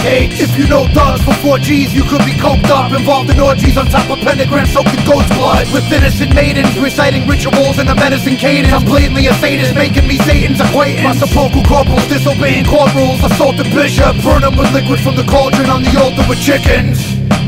H. If you know thugs for 4Gs, you could be coked up, involved in orgies on top of pentagrams soaked in ghost blood, with innocent maidens reciting rituals in a menacing cadence. I'm blatantly a sadist, making me Satan's acquaintance. My sepulchral corporals disobeying court rules, assaulted bishop, burn them with liquid from the cauldron on the altar with chickens.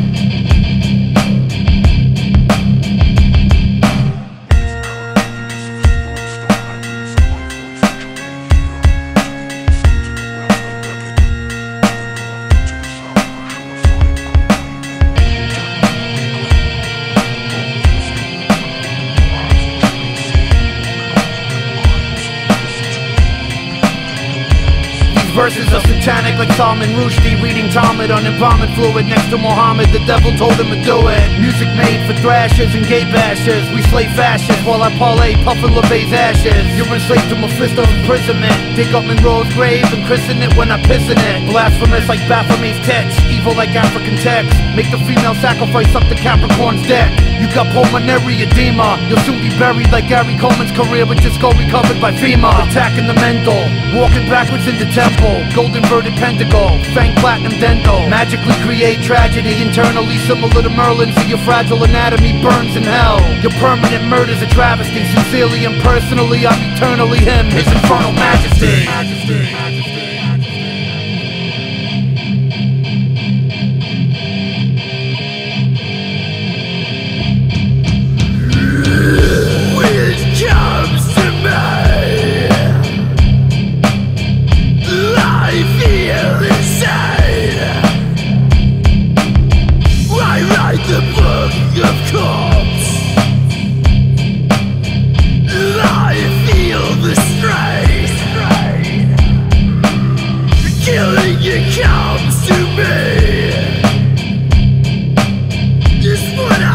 Verses are satanic like Salman Rushdie reading Talmud on embalming fluid next to Muhammad. The devil told him to do it. Music made for thrashers and gay bashers. We slay fascists while I parlay puffin' LaVey's ashes. You're enslaved to Mephisto imprisonment. Dig up Monroe's grave and christen it when I piss in it. Blasphemous like Baphomet's text, evil like African text. Make the female sacrifice up the Capricorn's deck. You got pulmonary edema, you'll soon be buried like Gary Coleman's career, but just go recovered by FEMA. Attacking the mental, walking backwards into temple. Gold inverted pentacle, fang platinum dental. Magically create tragedy internally similar to Merlin. So your fragile anatomy burns in hell. Your permanent murder's a travesty. Sincerely and personally, I'm eternally him, his infernal majesty. The book of corpse, I feel the strain. Killing it comes to me. It's what I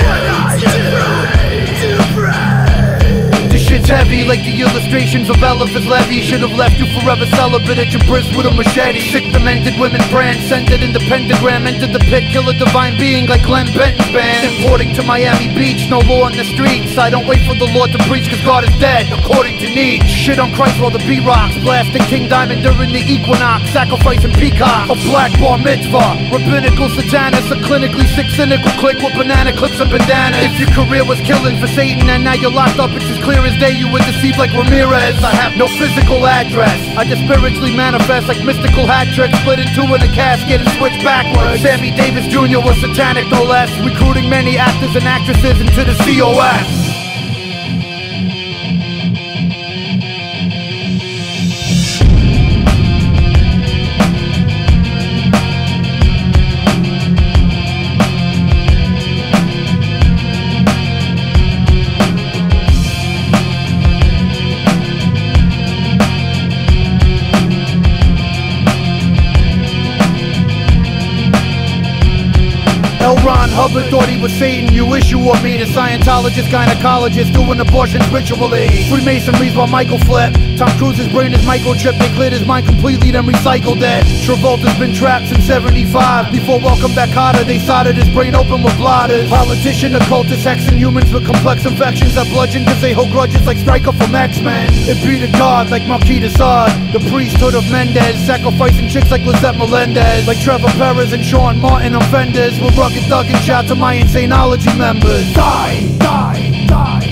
do to pray. This shit's heavy like the illustrations of Eliphaz Levi. Should've left you forever celibate at your bris with a machete. Sick demented women brand-scented in the pentagram. Entered the pit, kill a divine being like Glenn Benton's band. Importing to Miami Beach, no law on the streets. I don't wait for the Lord to preach cause God is dead, according to Nietzsche. Shit on Christ while the B-Rocks blasting King Diamond during the equinox. Sacrificing peacocks, a black bar mitzvah. Rabbinical satanist, a clinically sick cynical clique with banana clips and bandanas. If your career was killing for Satan and now you're locked up, it's as clear as day you were deceived like Ramirez. I have no physical address, I just spiritually manifest like mystical hat tricks. Split in two in a casket and switch backwards. Sammy Davis Jr. was satanic no less, recruiting many actors and actresses into the COS. L. Ron Hubbard thought he was Satan. You wish you were me. The Scientologist, gynecologist doing abortions ritually. Freemasonry's while Michael flipped. Tom Cruise's brain is microchipped. They cleared his mind completely, then recycled it. Travolta's been trapped since 75. Before Welcome Back Kotter, they soldered his brain open with blotters. Politician, occultist, hexing humans with complex infections that bludgeon cause they hold grudges like Stryker from X-Men. It be the god like Marquis de Sade. The priesthood of Mendez, sacrificing chicks like Lizette Melendez. Like Trevor Perez and Sean Martin offenders. With rugged thug and shout to my Insanology members. Die, die, die.